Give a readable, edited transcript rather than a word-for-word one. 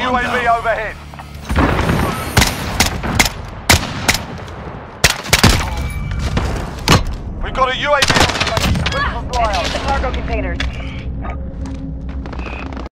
UAV overhead. We've got a UAV on station. Ready for flyout. The cargo containers.